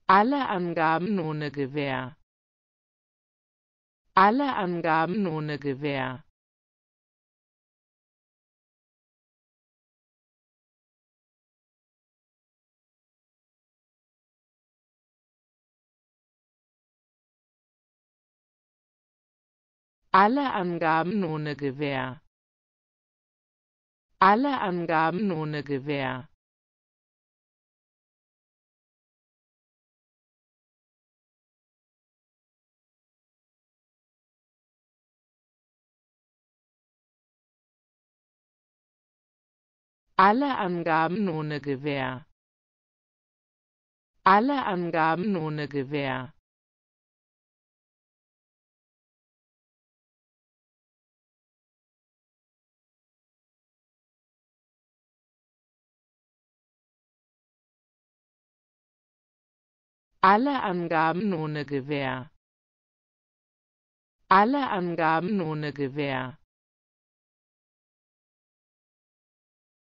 Alle Angaben ohne Gewähr. Alle Angaben ohne Gewähr. Alle Angaben ohne Gewähr. Alle Angaben ohne Gewähr. Alle Angaben ohne Gewähr. Alle Angaben ohne Gewähr. Alle Angaben ohne Gewähr. Alle Angaben ohne Gewähr.